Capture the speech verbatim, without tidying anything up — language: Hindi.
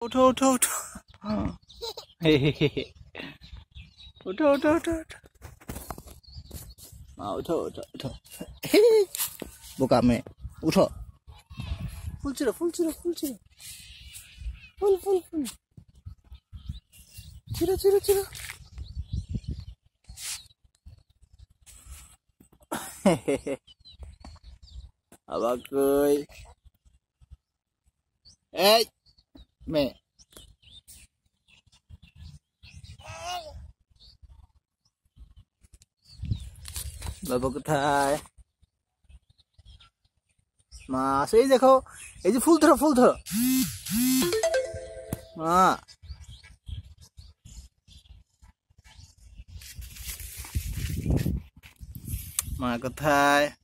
उठो उठो उठो हे हे हे उठो उठो उठो उठो माँ उठो उठो उठो बुका में उठो फुल चिरो फुल चिरो फुल चिरो फुल फुल फुल चिरो चिरो चिरो अब कोई ए मैं बाबा কোথায় মা সেই দেখো এই যে ফুল ধরো ফুল ধরো মা মা কোথায়